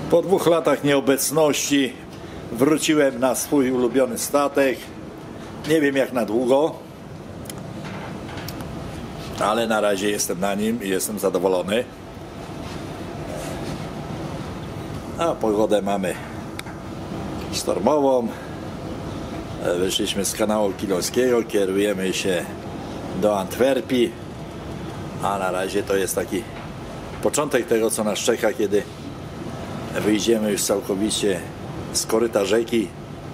Po 2 latach nieobecności wróciłem na swój ulubiony statek. Nie wiem jak na długo, ale na razie jestem na nim i jestem zadowolony. A pogodę mamy sztormową. Wyszliśmy z kanału Kielskiego, kierujemy się do Antwerpii, a na razie to jest taki początek tego, co nas czeka, kiedy wyjdziemy już całkowicie z koryta rzeki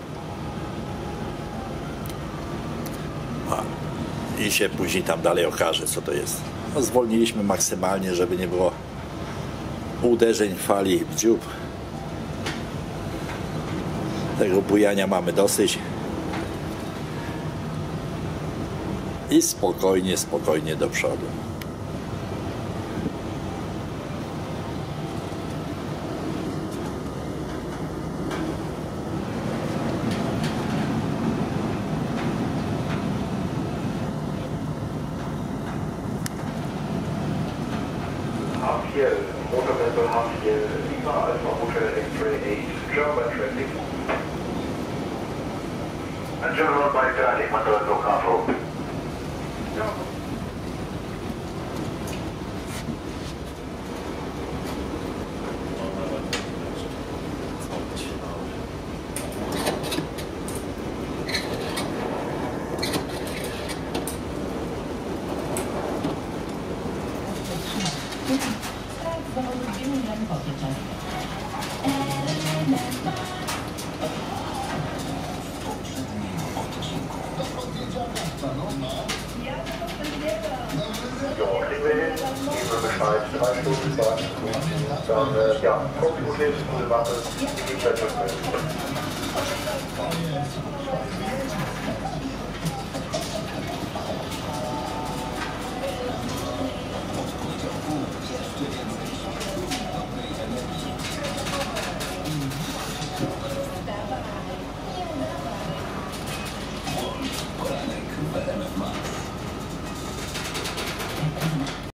i się później tam dalej okaże, co to jest. No, zwolniliśmy maksymalnie, żeby nie było uderzeń fali w dziób. Tego bujania mamy dosyć i spokojnie do przodu. H4, Motor Vessel H4, Lima Alpha Hotel X-Ray 8, German traffic. And German by traffic, Motor no control. Ja, kriegen wir hin, geben wir Bescheid, 3 Stunden, 2 Stunden, dann, ja, kommt gut hin, gute Wache, die Zeit wird